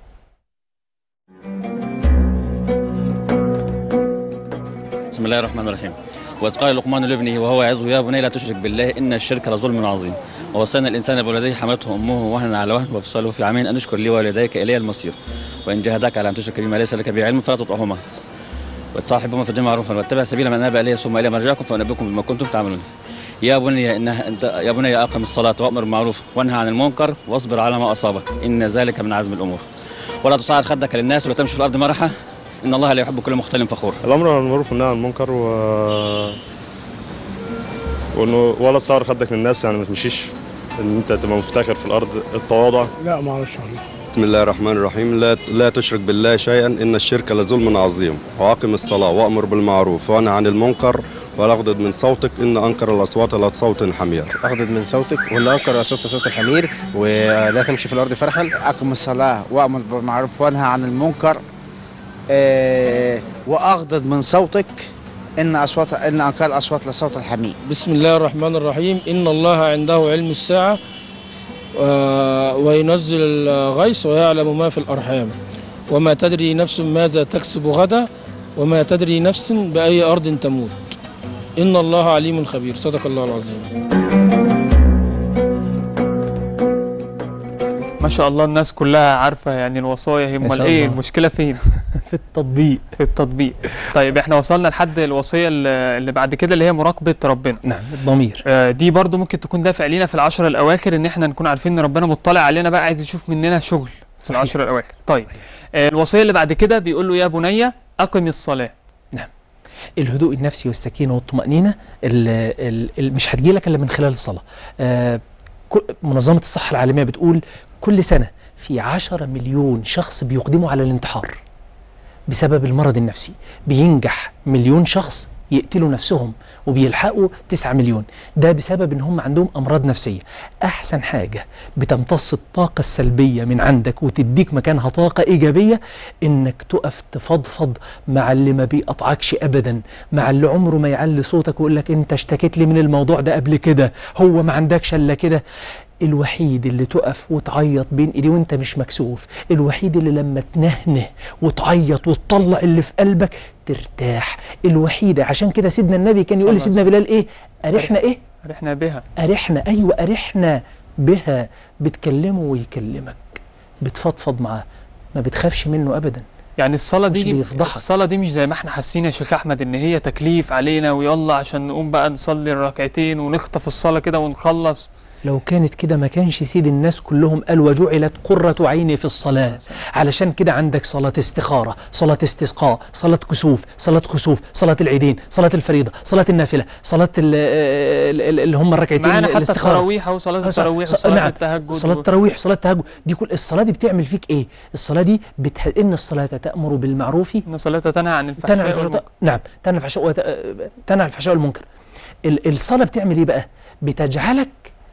بسم الله الرحمن الرحيم. وإذ قال لقمان لابنه وهو يعظه يا بني لا تشرك بالله إن الشرك لظلم عظيم. ووصينا الإنسان بولديه حملته أمه وهنا على وهن وفصاله في عامين أن اشكر لي والديك إلي المصير. وإن جاهداك على أن تشرك بما ليس لك به علم فلا تطعهما. وتصاحبهما في الدنيا معروفا واتبع سبيل من أناب إلي ثم إلي مرجعكم فأنبئكم بما كنتم تعملون. يا بني إنها أنت يا بني أقم الصلاة وأمر بالمعروف وانهى عن المنكر واصبر على ما أصابك إن ذلك من عزم الأمور. ولا تصعد خدك للناس ولا تمشي في الأرض مرحا إن الله لا يحب كل مختال فخور. الامر عن المعروف والنهي عن المنكر و وانه ولا تصار خدك للناس، يعني ما تمشيش ان انت تبقى مفتخر في الارض، التواضع. لا ما اعرفش والله. بسم الله الرحمن الرحيم. لا لا تشرك بالله شيئا ان الشرك لظلم عظيم. واقم الصلاه وامر بالمعروف وانهى عن المنكر ولا تغضض من صوتك ان انكر الاصوات لصوت الحمير. اغضض من صوتك وان انكر صوت صوت الحمير ولا تمشي في الارض فرحا. اقم الصلاه وامر بالمعروف وانهى عن المنكر آه واغضض من صوتك ان اصوات ان انكر الاصوات لصوت الحمير. بسم الله الرحمن الرحيم. ان الله عنده علم الساعه آه وينزل الغيث ويعلم ما في الارحام وما تدري نفس ماذا تكسب غدا وما تدري نفس باي ارض تموت ان الله عليم خبير. صدق الله العظيم. ما شاء الله الناس كلها عارفة يعني الوصايا هي. ما امال شاء ايه الله. المشكلة فين؟ في التطبيق. في التطبيق. طيب احنا وصلنا لحد الوصية اللي اللي بعد كده اللي هي مراقبة ربنا. نعم الضمير. آه، دي برضو ممكن تكون دافع لينا في العشر الأواخر إن احنا نكون عارفين إن ربنا مطلع علينا بقى عايز يشوف مننا شغل في صحيح. العشر الأواخر. طيب آه، الوصية اللي بعد كده بيقول له يا بني أقم الصلاة. نعم الهدوء النفسي والسكينة والطمأنينة ال ال ال مش هتجيلك إلا من خلال الصلاة. آه كل- منظمة الصحة العالمية بتقول كل سنة في عشرة مليون شخص بيقدموا على الانتحار بسبب المرض النفسي، بينجح مليون شخص يقتلوا نفسهم وبيلحقوا تسعة مليون، ده بسبب ان هم عندهم امراض نفسية. احسن حاجة بتمتص الطاقة السلبية من عندك وتديك مكانها طاقة ايجابية انك تقف تفضفض مع اللي ما بيقطعكش ابدا، مع اللي عمره ما يعلي صوتك ويقول لك انت اشتكيت لي من الموضوع ده قبل كده، هو ما عندكش الا كده. الوحيد اللي تقف وتعيط بين ايديه وانت مش مكسوف، الوحيد اللي لما تنهنه وتعيط وتطلع اللي في قلبك ترتاح، الوحيدة. عشان كده سيدنا النبي كان يقول صلى لسيدنا بلال ايه؟ ارحنا ايه؟ رحنا بها. ارحنا، ايوه ارحنا بها. بتكلمه ويكلمك، بتفضفض معاه، ما بتخافش منه ابدا. يعني الصلاة مش دي بيفضحك. الصلاة دي مش زي ما احنا حاسين يا شيخ أحمد إن هي تكليف علينا ويلا عشان نقوم بقى نصلي الركعتين ونخطف الصلاة كده ونخلص. لو كانت كده ما كانش سيد الناس كلهم قال وجعلت قرة عيني في الصلاة. علشان كده عندك صلاة استخارة، صلاة استسقاء، صلاة كسوف، صلاة خسوف، صلاة العيدين، صلاة الفريضة، صلاة النافلة، صلاة ال- ال- ال- اللي هم الركعتين معانا حتى الاستخارة. التراويح أو صلاة التراويح ص- وصلاة نعم. التهجد. صلاة و- التراويح، صلاة التهجد، دي كل الصلاة دي بتعمل فيك ايه؟ الصلاة دي بتح... ان الصلاة تأمر بالمعروف إن صلاة تنهى عن تنهى عن الفحشاء الفحشاء. والمنكر. نعم تنهى عن الفحشاء وت... تنهى عن الفحشاء والمنكر. ال- الصلاة بتعمل ايه بقى؟ بتجعلك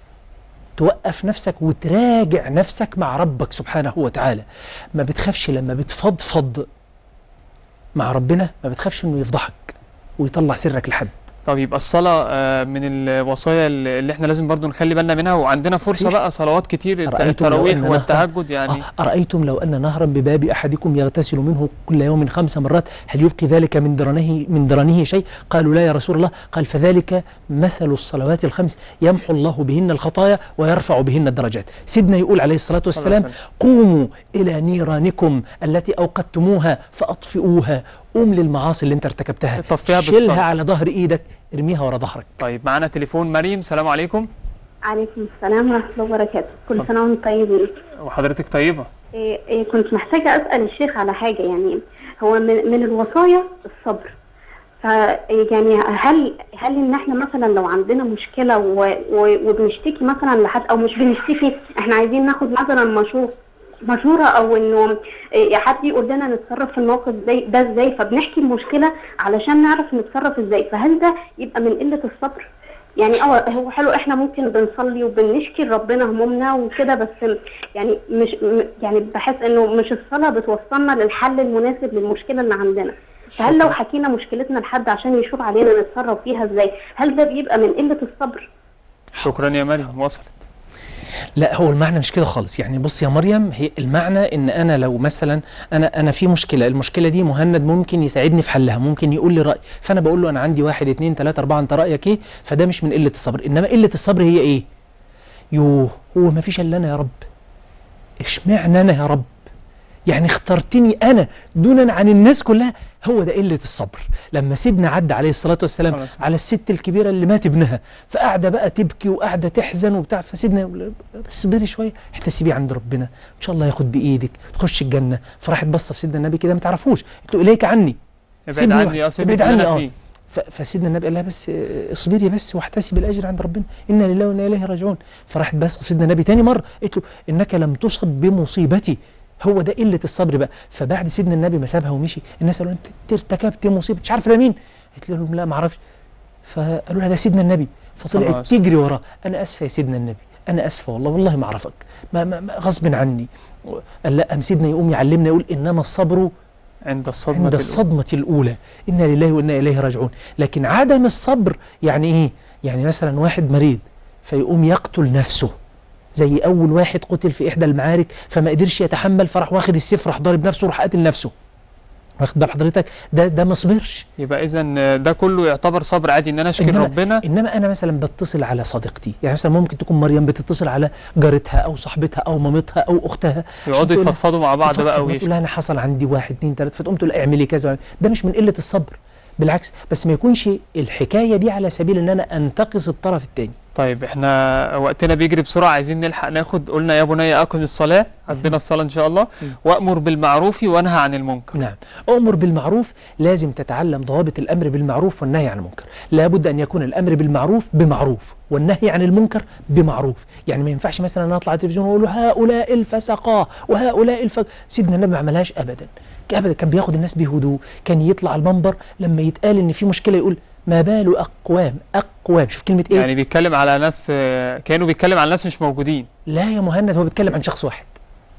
توقف نفسك وتراجع نفسك مع ربك سبحانه وتعالى. ما بتخافش لما بتفضفض مع ربنا، ما بتخافش انه يفضحك ويطلع سرك لحد. طب يبقى الصلاة آه، من الوصايا اللي احنا لازم برضو نخلي بالنا منها، وعندنا فرصة بقى صلوات كتير، التراويح والتهجد يعني. آه أرأيتم لو أن نهرا بباب أحدكم يغتسل منه كل يوم خمس مرات هل يبقي ذلك من درنه من درنه شيء؟ قالوا لا يا رسول الله. قال فذلك مثل الصلوات الخمس يمحو الله بهن الخطايا ويرفع بهن الدرجات. سيدنا يقول عليه الصلاة والسلام قوموا إلى نيرانكم التي أوقدتموها فأطفئوها. قوم للمعاصي اللي انت ارتكبتها شيلها على ظهر ايدك ارميها ورا ظهرك. طيب معانا تليفون مريم. السلام عليكم. عليكم السلام ورحمة الله وبركاته. كل سنة وانتم طيبين. وحضرتك طيبة. إيه إيه كنت محتاجة أسأل الشيخ على حاجة، يعني هو من, من الوصايا الصبر، ف يعني هل هل ان احنا مثلا لو عندنا مشكلة و... و... وبنشتكي مثلا لحد، او مش بنشتكي، احنا عايزين ناخد مثلا مشورة مشورة او انه حد يقول لنا نتصرف في الموقف زي ده ازاي، فبنحكي المشكلة علشان نعرف نتصرف ازاي، فهل ده يبقى من قلة الصبر؟ يعني اه هو حلو احنا ممكن بنصلي وبنشكي لربنا همومنا وكده، بس يعني مش يعني بحس انه مش الصلاة بتوصلنا للحل المناسب للمشكلة اللي عندنا. فهل لو حكينا مشكلتنا لحد عشان يشور علينا نتصرف فيها ازاي، هل ده بيبقى من قلة الصبر؟ شكرا يا مريم، وصلت. لا هو المعنى مش كده خالص. يعني بص يا مريم، هي المعنى ان انا لو مثلا انا انا في مشكله، المشكله دي مهند ممكن يساعدني في حلها، ممكن يقول لي راي، فانا بقول له انا عندي واحد اتنين تلاته اربعه انت رايك ايه؟ فده مش من قله الصبر. انما قله الصبر هي ايه؟ يوه هو ما فيش الا انا يا رب، اشمعنى انا يا رب؟ يعني اخترتني انا دونا عن الناس كلها. هو ده قله الصبر. لما سيدنا عدى عليه الصلاه والسلام على الست الكبيره اللي مات ابنها، فقاعده بقى تبكي وقاعده تحزن وبتاع، فسيدنا يقول بس اصبري شويه احتسبيه عند ربنا ان شاء الله ياخد بايدك تخش الجنه. فراحت بصه في سيدنا النبي كده ما تعرفوش، قلت له اليك عني، ابعد عني، ابعد عني اه فسيدنا النبي قال لها بس اصبري بس واحتسبي الاجر عند ربنا، انا لله وانا اليه راجعون. فراحت بس في سيدنا النبي تاني مره قلت له انك لم تصب بمصيبتي. هو ده قله الصبر بقى. فبعد سيدنا النبي ما سابها ومشي، الناس قالوا انت ارتكبت مصيبه مش عارف ده مين؟ قلت لهم لا ما اعرفش. فقالوا لها ده سيدنا النبي، فطلعت تجري وراه، انا اسفه يا سيدنا النبي، انا اسفه والله والله ما اعرفك، ما, ما, ما غصب عني. قال لا، ام سيدنا يقوم يعلمنا يقول انما الصبر عند الصدمه عند الصدمه الاولى، انا لله وانا اليه راجعون. لكن عدم الصبر يعني ايه؟ يعني مثلا واحد مريض فيقوم يقتل نفسه، زي اول واحد قتل في احدى المعارك فما قدرش يتحمل فراح واخد السيف راح ضارب نفسه وراح قاتل نفسه. واخد بال حضرتك؟ ده ده ما صبرش. يبقى اذا ده كله يعتبر صبر عادي ان انا اشكي إنما ربنا. انما انا مثلا بتصل على صديقتي، يعني مثلا ممكن تكون مريم بتتصل على جارتها او صاحبتها او مامتها او اختها، يقعدوا يفضفضوا مع بعض بقى ويقول لها انا حصل عندي واحد اتنين تلاته، فتقوم تقول اعملي كذا. ده مش من قله الصبر، بالعكس، بس ما يكونش الحكايه دي على سبيل ان انا انتقص الطرف الثاني. طيب احنا وقتنا بيجري بسرعه، عايزين نلحق ناخد. قلنا يا بني اقم الصلاه، عندنا الصلاه ان شاء الله، وامر بالمعروف وانهى عن المنكر. نعم، امر بالمعروف لازم تتعلم ضوابط الامر بالمعروف والنهي عن المنكر. لابد ان يكون الامر بالمعروف بمعروف والنهي عن المنكر بمعروف. يعني ما ينفعش مثلا انا اطلع على التلفزيون واقول هؤلاء الفسقه وهؤلاء الفسق. سيدنا النبي ما عملهاش ابدا ابدا، كان بياخد الناس بهدوء. كان يطلع على المنبر لما يتقال ان في مشكله يقول ما بال اقوام اقوام شوف كلمه ايه؟ يعني بيتكلم على ناس، كانوا بيتكلم على ناس مش موجودين. لا يا مهند، هو بيتكلم عن شخص واحد،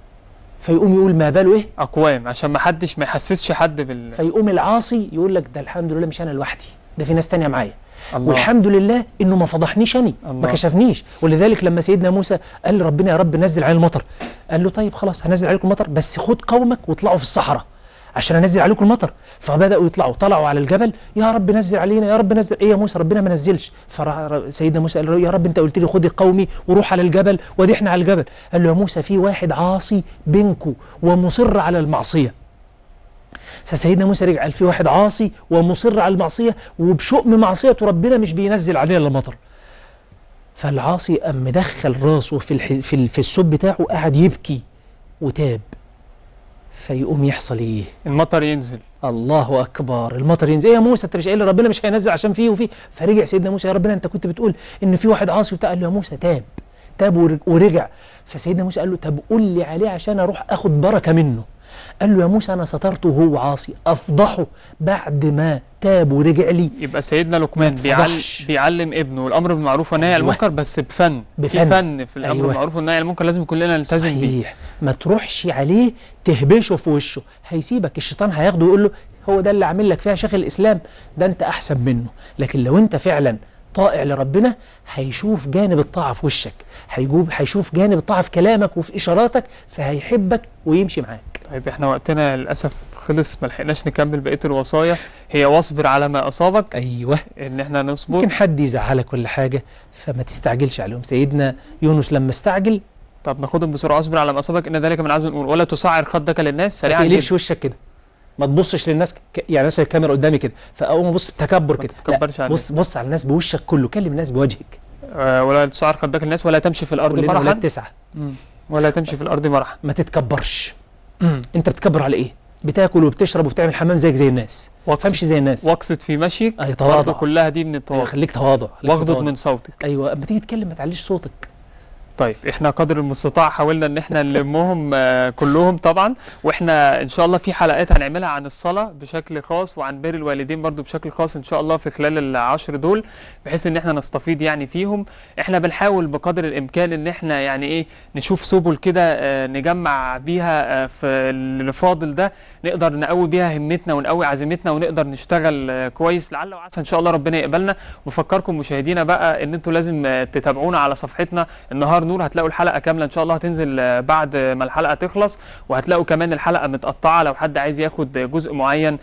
فيقوم يقول ما باله ايه؟ اقوام، عشان ما حدش ما يحسسش حد بال. فيقوم العاصي يقول لك ده الحمد لله مش انا لوحدي، ده في ناس تانية معايا، والحمد لله انه ما فضحنيش اني، ما كشفنيش. ولذلك لما سيدنا موسى قال لربنا يا رب نزل علينا المطر، قال له طيب خلاص هنزل عليكم المطر، بس خد قومك واطلعوا في الصحراء عشان انزل عليكم المطر. فبداوا يطلعوا، طلعوا على الجبل، يا رب نزل علينا يا رب نزل. ايه يا موسى ربنا ما نزلش. فسيدنا موسى قال له يا رب انت قلت لي خد قومي وروح على الجبل ودي احنا على الجبل. قال له يا موسى في واحد عاصي بينكم ومصر على المعصيه. فسيدنا موسى رجع قال في واحد عاصي ومصر على المعصيه وبشؤم معصيته ربنا مش بينزل علينا الا المطر. فالعاصي قام مدخل راسه في الحز... في, ال... في السب بتاعه وقعد يبكي وتاب. فيقوم يحصل ايه؟ المطر ينزل. الله اكبر، المطر ينزل. ايه يا موسى انت مش قايل ربنا مش هينزل عشان فيه وفيه؟ فرجع سيدنا موسى يا ربنا انت كنت بتقول ان في واحد عاصي وبتاع. قال له يا موسى تاب تاب ورجع. فسيدنا موسى قال له طب قول لي عليه عشان اروح اخد بركه منه. قال له يا موسى انا سترته وهو عاصي، افضحه بعد ما تاب ورجع لي. يبقى سيدنا لقمان بيعلم بيعلم ابنه الامر بالمعروف والنهي عن المنكر، بس بفن بفن في فن في الامر بالمعروف والنهي عن المنكر، لازم كلنا نلتزم بيه. صحيح، ما تروحش عليه تهبشه في وشه، هيسيبك. الشيطان هياخده يقول له هو ده اللي عامل لك فيها شيخ الاسلام، ده انت احسن منه. لكن لو انت فعلا طائع لربنا هيشوف جانب الطاعه في وشك، هيجوب هيشوف جانب الطاعه في كلامك وفي اشاراتك، فهيحبك ويمشي معاك. طيب احنا وقتنا للاسف خلص، ما لحقناش نكمل بقيه الوصايا. هي واصبر على ما اصابك. ايوه، ان احنا نصبر. ممكن حد يزعلك ولا حاجه فما تستعجلش عليهم. سيدنا يونس لما استعجل. طب ناخدهم بسرعه. اصبر على ما اصابك ان ذلك من عزم الامور، ولا تصعر خدك للناس سريعا. ما تقلبش وشك كده، ما تبصش للناس ك... يعني مثلا الكاميرا قدامي كده فاقوم ابص تكبر كده. ما تتكبرش على بص بص على الناس بوشك كله، كلم الناس بوجهك. آه ولا تصعر خدك للناس، ولا تمشي في الارض مرحا. ولا تسعى. ولا تمشي في الارض مرحا. ما تتكبرش. انت بتكبر على ايه؟ بتاكل وبتشرب وبتعمل حمام زيك زي الناس، ما تفهمش زي الناس. واقصد في مشيك. اي تواضع كلها دي من التواضع. خليك تواضع، واغضض من صوتك. ايوه، اما تيجي تتكلم ما تعليش صوتك. طيب احنا قدر المستطاع حاولنا ان احنا نلمهم كلهم طبعا، واحنا ان شاء الله في حلقات هنعملها عن الصلاة بشكل خاص وعن بر الوالدين برضو بشكل خاص ان شاء الله في خلال العشر دول، بحيث ان احنا نستفيد يعني فيهم. احنا بنحاول بقدر الامكان ان احنا يعني ايه نشوف سبل كده نجمع بيها في اللي فاضل ده، نقدر نقوي بيها همتنا ونقوي عزيمتنا ونقدر نشتغل كويس، لعل وعسى ان شاء الله ربنا يقبلنا. وبفكركم مشاهدينا بقى ان انتوا لازم تتابعونا على صفحتنا النهار نور، هتلاقوا الحلقه كامله ان شاء الله هتنزل بعد ما الحلقه تخلص، وهتلاقوا كمان الحلقه متقطعه لو حد عايز ياخد جزء معين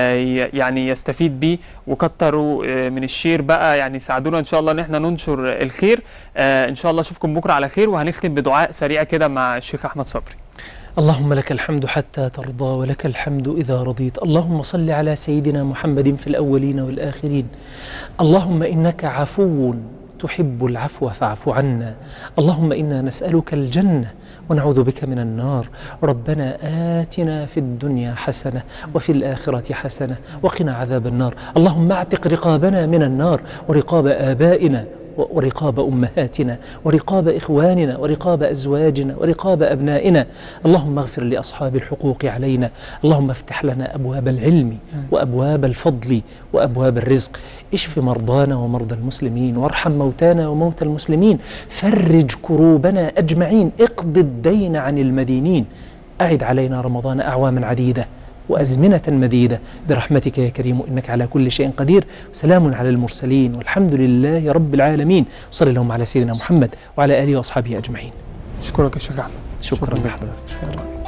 يعني يستفيد بيه. وكتروا من الشير بقى، يعني ساعدونا ان شاء الله ان احنا ننشر الخير. ان شاء الله اشوفكم بكره على خير، وهنختم بدعاء سريع كده مع الشيخ احمد صبري. اللهم لك الحمد حتى ترضى ولك الحمد إذا رضيت. اللهم صل على سيدنا محمد في الأولين والآخرين. اللهم إنك عفو تحب العفو فاعف عنا. اللهم إنا نسألك الجنة ونعوذ بك من النار. ربنا آتنا في الدنيا حسنة وفي الآخرة حسنة وقنا عذاب النار. اللهم اعتق رقابنا من النار ورقاب آبائنا ورقاب أمهاتنا ورقاب إخواننا ورقاب أزواجنا ورقاب أبنائنا. اللهم اغفر لأصحاب الحقوق علينا. اللهم افتح لنا أبواب العلم وأبواب الفضل وأبواب الرزق. اشف مرضانا ومرضى المسلمين، وارحم موتانا وموتى المسلمين، فرج كروبنا أجمعين، اقض الدين عن المدينين. أعد علينا رمضان أعواما عديدة وأزمنة مديدة برحمتك يا كريم إنك على كل شيء قدير. سلام على المرسلين والحمد لله رب العالمين. صلى اللهم على سيدنا محمد وعلى آله وأصحابه أجمعين. أشكرك يا شيخ أحمد. شكرا, شكرا.